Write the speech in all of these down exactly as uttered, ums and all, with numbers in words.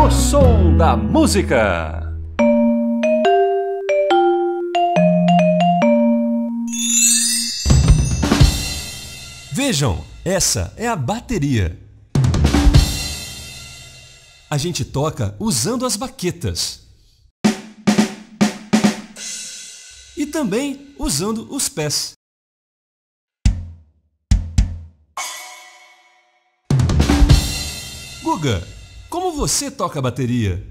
O som da música. Vejam, essa é a bateria. A gente toca usando as baquetas. E também usando os pés. Guga, como você toca a bateria?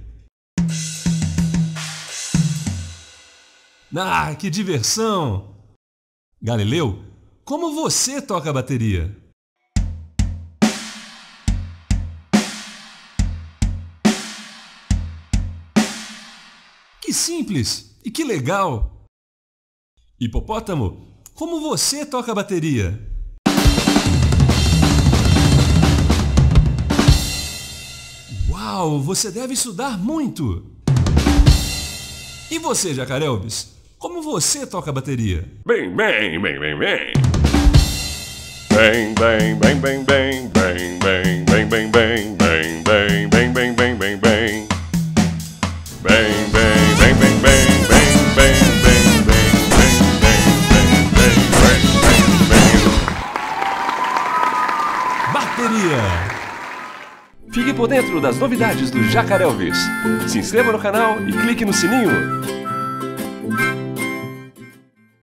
Ah, que diversão! Galileu, como você toca a bateria? Que simples e que legal! Hipopótamo, como você toca a bateria? Uau, você deve estudar muito! E você, Jacarelbis, como você toca a bateria? Bem, bem, bem, bem, bem. Bem, bem, bem, bem, bem, bem, bem, bem, bem, bem, bem, bem, bem, bem, bem, bem, bem. Bem, bem, bem, bem, bem, bem, bem, bem, bem, bem, bem, bem, bem. Bateria! Fique por dentro das novidades do Jacarelbis. Se inscreva no canal e clique no sininho.